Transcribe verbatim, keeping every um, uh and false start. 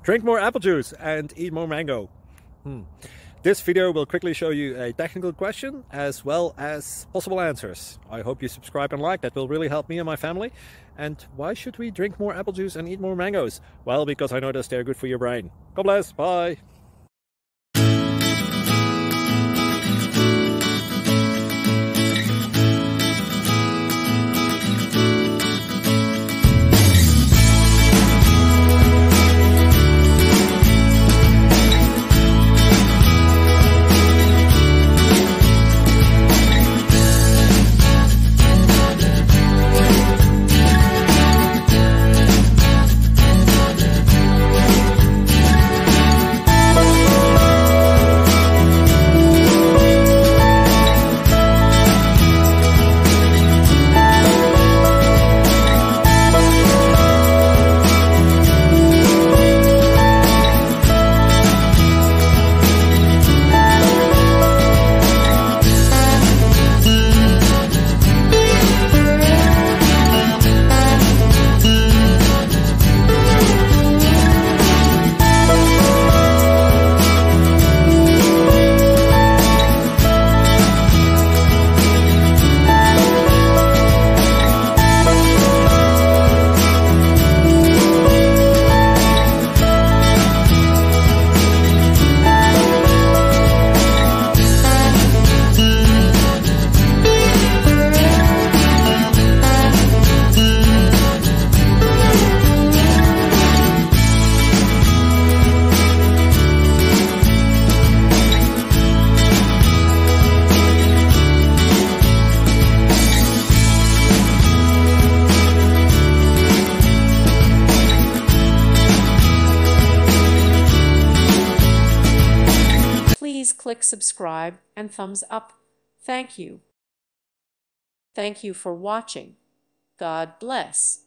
Drink more apple juice and eat more mango. Hmm. This video will quickly show you a technical question as well as possible answers. I hope you subscribe and like, that will really help me and my family. And why should we drink more apple juice and eat more mangoes? Well, because I noticed they're good for your brain. God bless, bye! Please click subscribe and thumbs up. Thank you. Thank you for watching. God bless.